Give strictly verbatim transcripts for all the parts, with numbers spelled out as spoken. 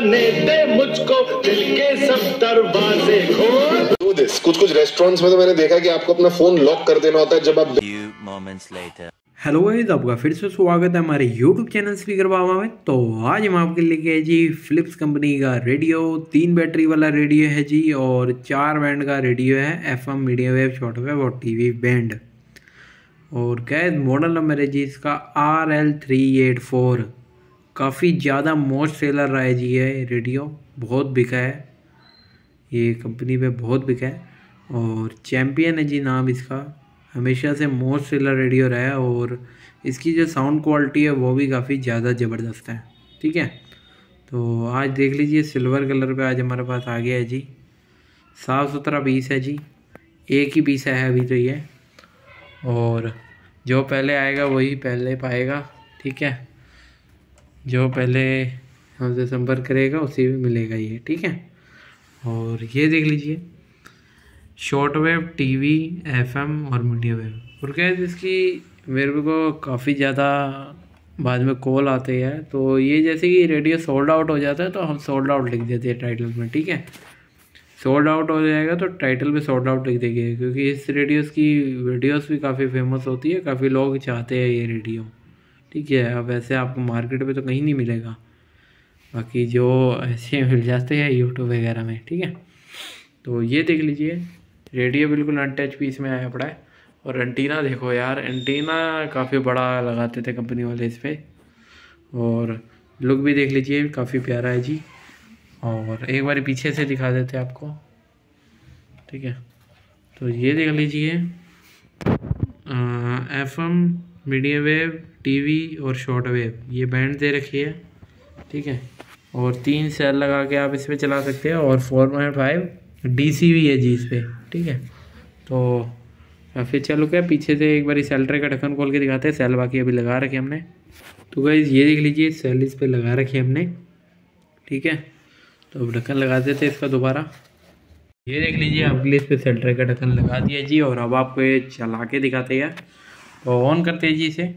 जाने दे मुझको, दिल के सब दरवाजे खोल। Do this. कुछ कुछ रेस्टोरेंट्स में तो मैंने देखा कि आपको अपना फोन लॉक कर देना होता है जब आप। हेलो गाइस, आपका फिर से स्वागत है हमारे यूट्यूब चैनल स्पीकर बाबा में। तो आज हम आपके लेके आए जी फिलिप्स कंपनी का रेडियो। तीन बैटरी वाला रेडियो है जी और चार बैंड का रेडियो है, FM, medium wave, short wave और टीवी बैंड। और गैस मॉडल नंबर है जी इसका R L three eight four. काफ़ी ज़्यादा मोस्ट सेलर रहा है जी ये रेडियो, बहुत बिका है ये, कंपनी पे बहुत बिका है। और चैम्पियन है जी नाम इसका, हमेशा से मोस्ट सेलर रेडियो रहा है। और इसकी जो साउंड क्वालिटी है वो भी काफ़ी ज़्यादा ज़बरदस्त है। ठीक है, तो आज देख लीजिए सिल्वर कलर पे आज हमारे पास आ गया है जी। साफ़ सुथरा पीस है जी, एक ही पीस है अभी तो ये, और जो पहले आएगा वही पहले पाएगा। ठीक है, जो पहले हमसे संपर्क करेगा उसी में मिलेगा ये। ठीक है, और ये देख लीजिए शॉर्ट वेव, टीवी, एफएम और मीडियम वेव। और क्या इसकी मेरे को काफ़ी ज़्यादा बाद में कॉल आते हैं, तो ये जैसे कि रेडियो सोल्ड आउट हो जाता है तो हम सोल्ड आउट लिख देते हैं टाइटल में। ठीक है, सोल्ड आउट हो जाएगा तो टाइटल में सोल्ड आउट लिख देंगे, क्योंकि इस रेडियोस की वीडियोस भी काफ़ी फेमस होती है, काफ़ी लोग चाहते हैं ये रेडियो। ठीक है, अब वैसे आपको मार्केट में तो कहीं नहीं मिलेगा, बाकी जो ऐसे मिल जाते हैं यूट्यूब वगैरह में। ठीक है, तो ये देख लीजिए रेडियो बिल्कुल अनटच पीस में आया पड़ा है। और एंटीना देखो यार, एंटीना काफ़ी बड़ा लगाते थे कंपनी वाले इस पर। और लुक भी देख लीजिए काफ़ी प्यारा है जी। और एक बार पीछे से दिखा देते हैं आपको। ठीक है, तो ये देख लीजिए एफएम, मीडियम वेव, टीवी और शॉर्ट वेव ये बैंड दे रखी है। ठीक है, और तीन सेल लगा के आप इस पर चला सकते हैं। और फोर पॉइंट फाइव डीसी भी है जी इस पर। ठीक है, तो फिर चलो क्या पीछे से एक बार सेल ट्रे का ढक्कन खोल के दिखाते हैं। सेल बाकी अभी लगा रखे हमने, तो गाइस ये देख लीजिए सेल इस पर लगा रखे हमने। ठीक है, तो अब ढक्कन लगा देते हैं इसका दोबारा। ये देख लीजिए अगले इस पर सेल ट्रे का ढक्कन लगा दिया जी। और अब आपको ये चला के दिखाते हैं, तो ऑन करते हैं जी इसे।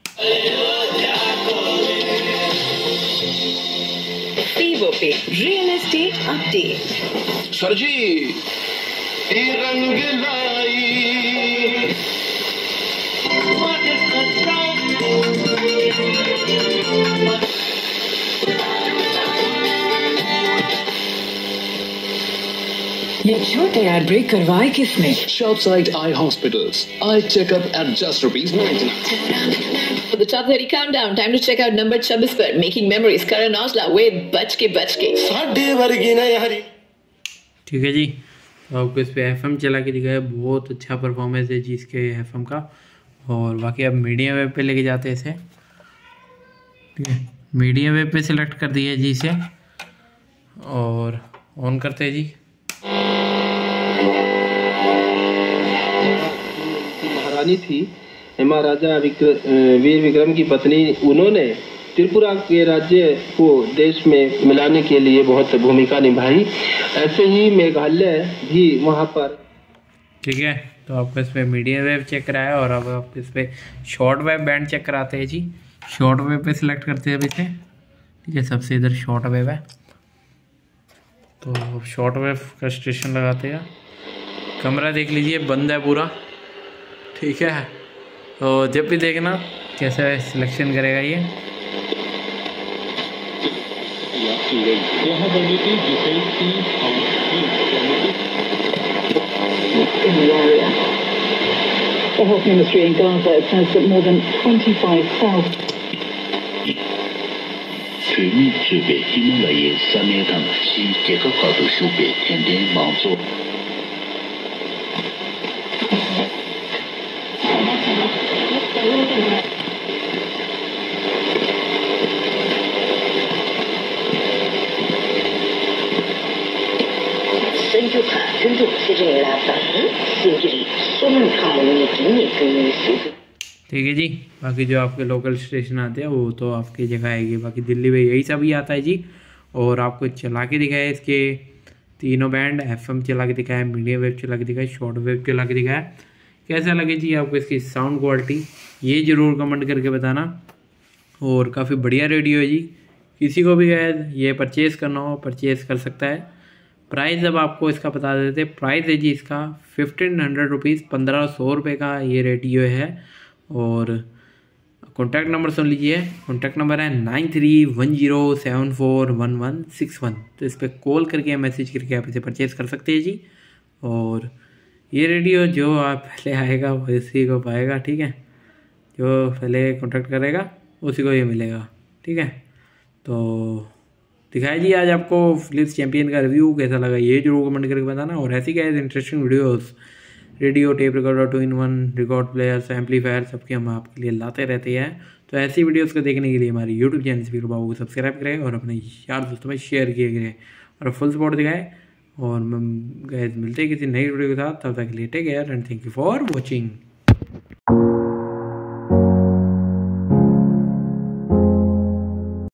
पे रियल एस्टेट अपडेट। सर जी रंग लाई ये छोटे एड ब्रेक करवाए किसने? Shopside Eye Hospitals. Eye checkup at just rupees ninety-nine. For the top thirty countdown, time to check out number twenty-six पर Making Memories, Karan Aujla with बच के बच के। साढ़े वर्गी ना यारी। ठीक है जी, तो आपको इस पर एफएम चला के दिखाया, बहुत अच्छा परफॉर्मेंस है जी इसके एफएम का। और बाकी अब मीडियम वेव पे लेके जाते हैं इसे। ठीक है, मीडियम वेव पे सिलेक्ट कर दिया जी इसे और ऑन करते हैं जी। महारानी थी महाराजा वीर विक्रम की पत्नी, उन्होंने त्रिपुरा के राज्य को देश में मिलाने के लिए बहुत भूमिका निभाई। ऐसे ही मेघालय भी वहां पर। ठीक है, तो आपको इस पर मीडियम वेव चेक कराया और अब आप इस पर शॉर्ट वेव बैंड चेक कराते हैं जी। शॉर्ट वेव पे सिलेक्ट करते हैं अभी से। ठीक है, सबसे इधर शॉर्ट वेव है, तो शॉर्ट वेव का स्टेशन लगाते हैं। कमरा देख लीजिए बंद है पूरा। ठीक है, तो जब भी देखना कैसे सिलेक्शन करेगा ये। The Health Ministry in Gaza says that more than twenty-five thousand. 水密至北喜马拉雅三面堂西这个高度手北天天忙做。 神就看真正是这来反应，性质里所能看我们的经验跟素质。 ठीक है जी, बाकी जो आपके लोकल स्टेशन आते हैं वो तो आपकी जगह आएगी। बाकी दिल्ली में यही सब ही आता है जी। और आपको चला के दिखाया इसके तीनों बैंड, एफएम चला के दिखाया, मीडियम वेव चला के दिखाया, शॉर्ट वेव चला के दिखाया। कैसा लगे जी आपको इसकी साउंड क्वालिटी, ये ज़रूर कमेंट करके बताना। और काफ़ी बढ़िया रेडियो है जी, किसी को भी गए ये परचेज़ करना हो परचेज़ कर सकता है। प्राइस अब आपको इसका बता देते, प्राइस है जी इसका फिफ्टीन हंड्रेड रुपीज़, पंद्रह सौ रुपये का ये रेडियो है। और कॉन्टैक्ट नंबर सुन लीजिए, कॉन्टैक्ट नंबर है nine three one zero seven four one one six one. तो इस पर कॉल करके मैसेज करके आप इसे परचेज़ कर सकते हैं जी। और ये रेडियो जो आप पहले आएगा वो इसी को पाएगा, ठीक है, जो पहले कॉन्टैक्ट करेगा उसी को ये मिलेगा, ठीक है। तो दिखाई जी आज आपको फिलिप्स चैम्पियन का रिव्यू कैसा लगा ये जरूर कमेंट करके बताना। और ऐसी क्या interesting videos, radio, tape recorder, two in one, record players, amplifier सबके हम आपके लिए लाते रहते हैं। तो ऐसी वीडियोस को देखने के लिए हमारे यूट्यूब चैनल स्पीकर बाबू को सब्सक्राइब करें और अपने यार दोस्तों में शेयर किए करें और फुल सपोर्ट दिखाएं। और हम गैस मिलते हैं किसी नई वीडियो के साथ, तब तक के लिए take care and thank you for watching.